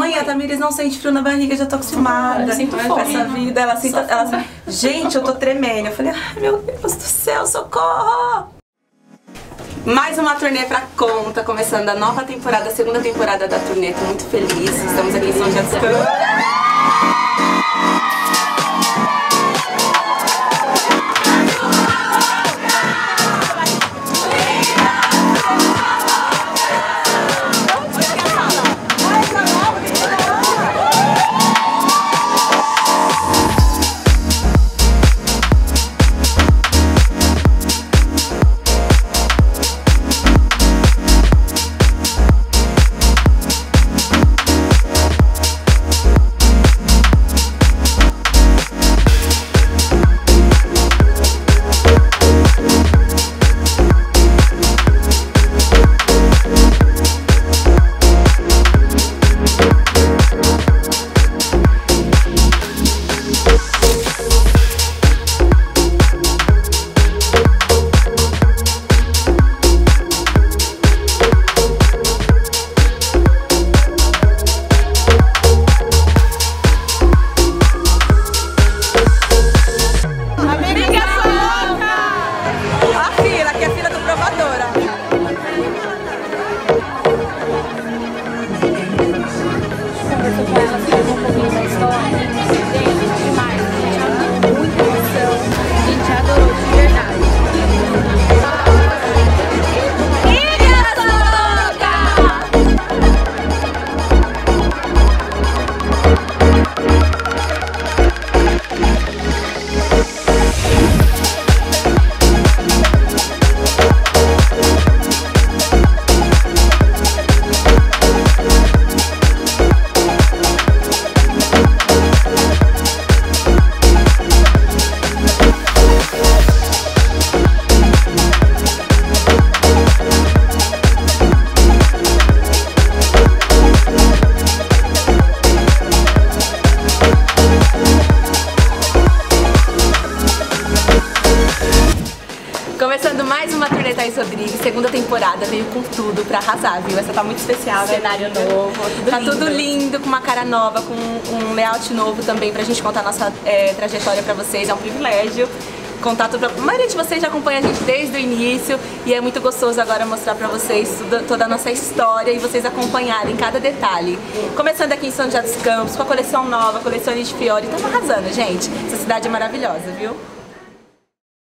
mãe, a Tamires não sente frio na barriga, já tô acostumada. Eu sinto com fome. essa vida. Ela sente, gente, eu tô tremendo. Eu falei, ai meu Deus do céu, socorro! Mais uma turnê pra conta, começando a nova temporada, a segunda temporada da turnê. Tô muito feliz, estamos aqui em São José dos Campos. Começando mais uma turnê Thaís Rodrigues, segunda temporada, veio com tudo pra arrasar, viu? Essa tá muito especial, né? Cenário novo, tá tudo lindo, com uma cara nova, com um layout novo também pra gente contar a nossa trajetória pra vocês, é um privilégio. Contato pra... A maioria de vocês já acompanha a gente desde o início e é muito gostoso agora mostrar pra vocês toda a nossa história e vocês acompanharem cada detalhe. Começando aqui em São José dos Campos, com a coleção nova, a coleção de Fiore, tá arrasando, gente. Essa cidade é maravilhosa, viu?